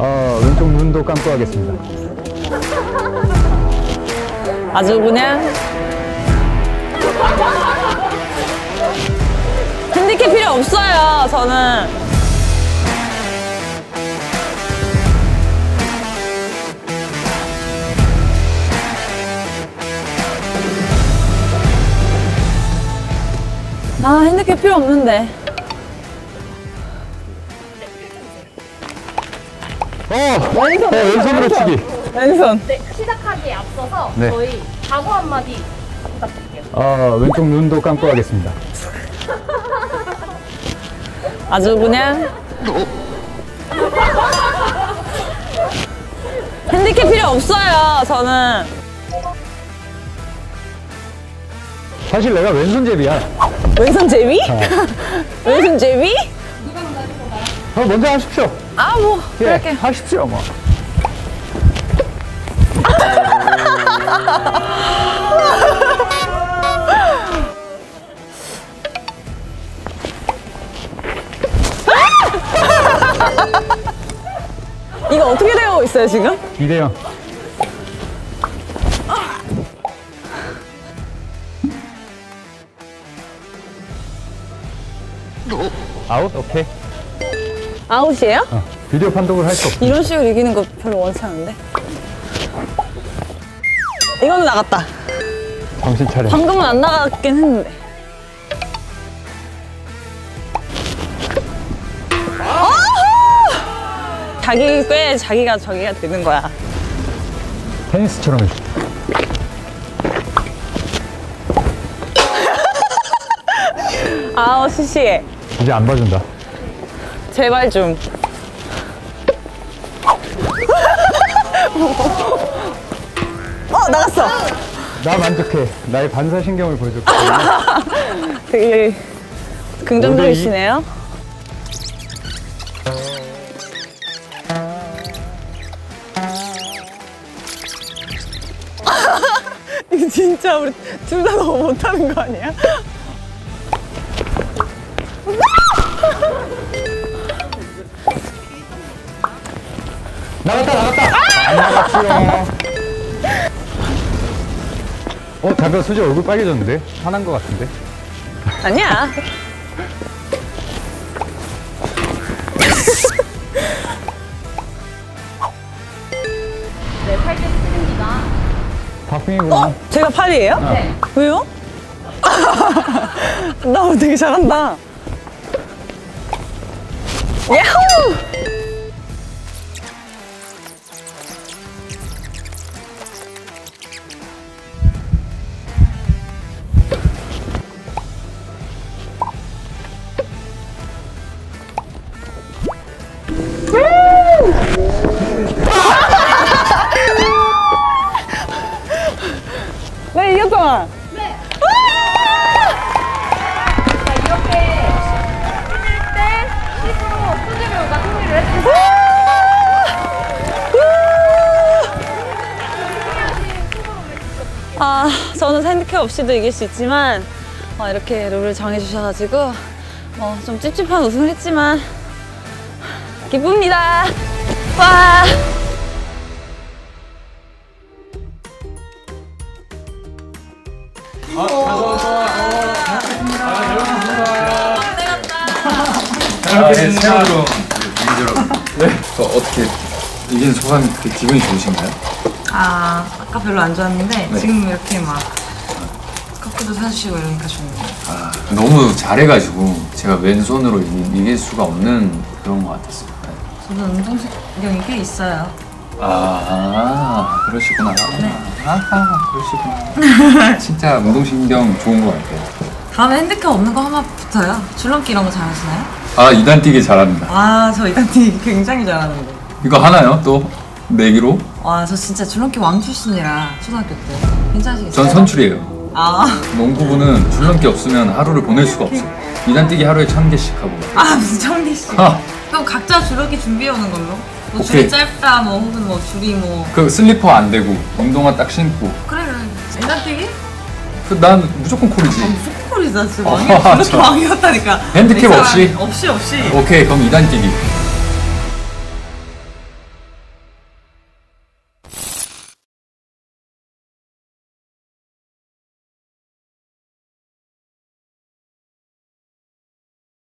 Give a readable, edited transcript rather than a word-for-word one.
왼쪽 눈도 감고 하겠습니다. 아주 그냥 핸디캡 필요 없어요, 저는. 아, 핸디캡 필요 없는데. 왼손으로 치기. 왼손. 네, 시작하기에 앞서서 네. 저희 각오 한마디 부탁드릴게요. 왼쪽 눈도 감고 하겠습니다. 아주 그냥 핸디캡 필요 없어요, 저는. 사실 내가 왼손잡이야. 왼손 제비? 왼손 제비? 먼저 하십시오. 아, 뭐 그렇게. 하십시오, 뭐. 이거 어떻게 되고 있어요, 지금? 2대0. 아웃? 오케이. 아웃이에요? 비디오 판독을 할 수 없어. 이런 식으로 이기는 거 별로 원치 않은데. 이거는 나갔다. 정신 차려. 방금은 안 나갔긴 했는데. 자기 꽤 자기가 저기가 되는 거야. 테니스처럼 해줘. 아우, 시시해. 이제 안 봐준다. 제발 좀. 나갔어. 나 만족해. 나의 반사신경을 보여줬기 때문에. 되게 긍정적이시네요. 이거 진짜 우리 둘 다 너무 못하는 거 아니야? 나갔다! 안 나갔지요. 잠깐 수지 얼굴 빨개졌는데? 화난 것 같은데? 아니야. 네, 8대 승입니다. 박빙이구나. 제가 8이에요? 네. 왜요? 나 오늘 되게 잘한다. 야호! 네, 이겼잖아. 네. 자, 이렇게 11대 10으로 수지배우가 승리를 했습니다. 저는 핸디캡 없이도 이길 수 있지만 이렇게 룰을 정해주셔가지고 좀 찝찝한 우승을 했지만 기쁩니다. 와. 네, 새우로 네. 어떻게 이긴 소감이 그렇게 기분이 좋으신가요? 아까 별로 안 좋았는데 네. 지금 이렇게 막 커피도 사주시고 이러니까 좋네요. 너무 잘해가지고 제가 왼손으로 이길 수가 없는 그런 것 같았어요. 네. 저도 운동신경이 꽤 있어요. 그러시구나. 그러시구나. 진짜 운동신경 좋은 것 같아요. 다음에 핸디캡 없는 거 하나 붙어요. 줄넘기 이런 거 잘하시나요? 2단 뛰기 잘합니다. 저 이단뛰기 굉장히 잘하는데. 이거 하나요? 또 내기로? 저 진짜 줄넘기 왕 출신이라 초등학교 때 괜찮으시겠어요? 전 선출이에요. 농구부는 줄넘기 없으면 하루를 보낼 수가 없어요. 2단 뛰기 하루에 1000개씩 하고. 무슨 1000개씩. 그럼 각자 줄넘기 준비해 오는 걸로? 뭐 오케이. 줄이 짧다, 뭐 혹은 뭐 줄이 뭐. 그 슬리퍼 안 대고 운동화 딱 신고. 그래. 이단뛰기? 난 무조건 콜이지. 무슨 콜이다 진짜 왕이. 그렇게 왕이었다니까. 핸디캡 없이? 없이. 오케이, 그럼 2단 뛰기.